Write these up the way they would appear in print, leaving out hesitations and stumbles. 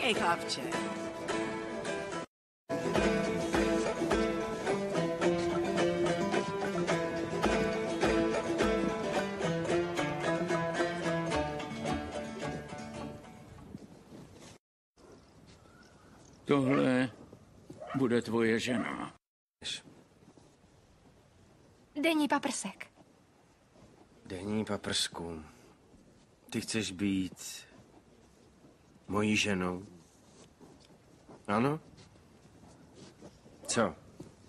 Hej, chlapče. Tohle bude tvoje žena. Denní paprsek. Denní paprsku. Ty chceš být mojí ženou? Ano? Co?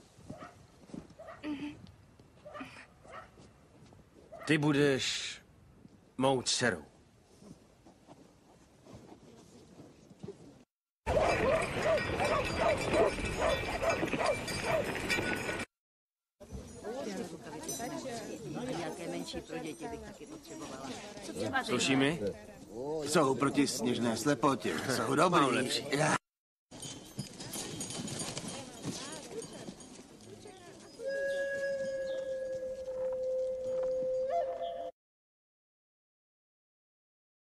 Ty budeš mou dcerou. Sluší mi? Jsou proti sněžné slepotě. Jsou dobrý.